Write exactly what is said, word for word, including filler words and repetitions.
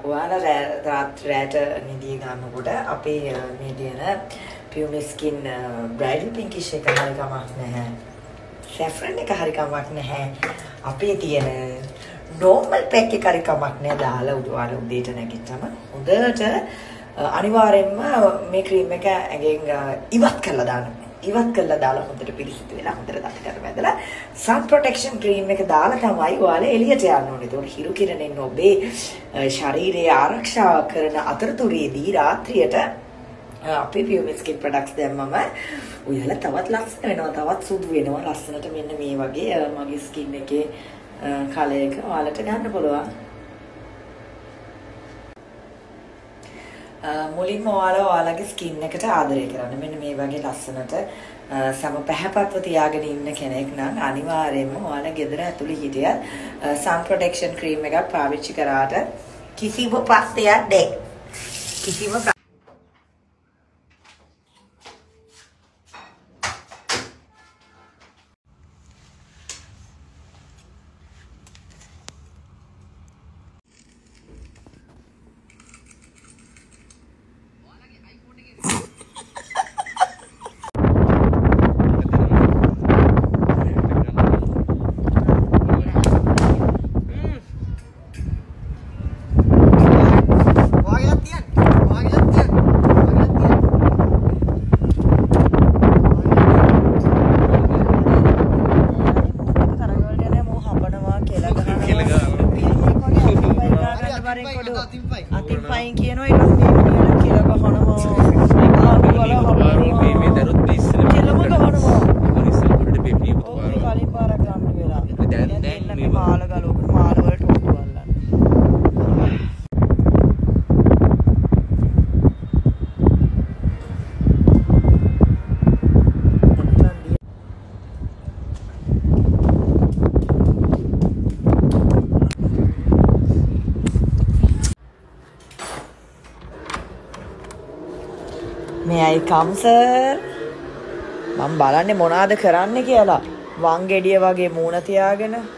ඔයාලා රාත්‍රියට නිදි ගන්නකොට අපේ මේ තියෙන Pure Skin Bridal Pinkish එක හරි කමක් නැහැ. Saffron එක හරි කමක් නැහැ. අපේ තියෙන normal pack එක හරි කමක් නැහැ. දාලා උඩ උදේට නැගිට්ටම හොඳට අනිවාර්යෙන්ම මේ ක්‍රීම් එක ඇඟෙන් ඉවත් කරලා දාන්න. ඉවත් කරලා දාලා හොඳට පිරිසිදු වෙලා හොඳට දතකට වැදලා sun protection cream එක දාලා තමයි ඔයාලා එළියට යන්න ඕනේ. ඒතකොට හිරු කිරණෙන් ඔබේ ශරීරය ආරක්ෂා කරන අතරතුරේදී රාත්‍රියට අපේ Pure Skin products දැම්මම ඔයාලා තවත් ලස්සන වෙනවා, තවත් සුදු වෙනවා. ලස්සනට මෙන්න මේ වගේ මගේ skin එකේ කලර් එක ඔයාලට ගන්න පුළුවන්. මුලින්ම ඔයාලා ඔයාලගේ ස්කින් එකට ආදරය කරන්න. මෙන්න මේ වගේ ලස්සනට සම පැහැපත්ව තියාගෙන ඉන්න කෙනෙක් නම් අනිවාර්යයෙන්ම ඔයාලා ගෙදර ඇතුළේ හිටියත් sun protection cream එකක් පාවිච්චි කරාට කිසිම ප්‍රශ්නයක් නැහැ. කිසිම අතින් පයින් කියනවා ඊට පස්සේ මේ විදියට කියලා ගහනවා. ආඩු වල හබනවා. මේ මේ දරුත් ඉස්සර කෙලම ගහනවා. ඉස්සර පොඩට පෙප්පිය පුතුවා. ඔය කලින් පාරක් ගන්න වෙලා. දැන් දැන් මේ මාල ගලවක මාල වලට උඩු වල්ලන්න. May I come, sir? මම බලන්නේ මොනවාද කරන්න කියලා. වංගෙඩිය වගේ මූණ තියාගෙන